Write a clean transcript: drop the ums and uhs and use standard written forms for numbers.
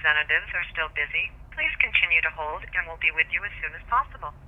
representatives are still busy. Please continue to hold and we'll be with you as soon as possible.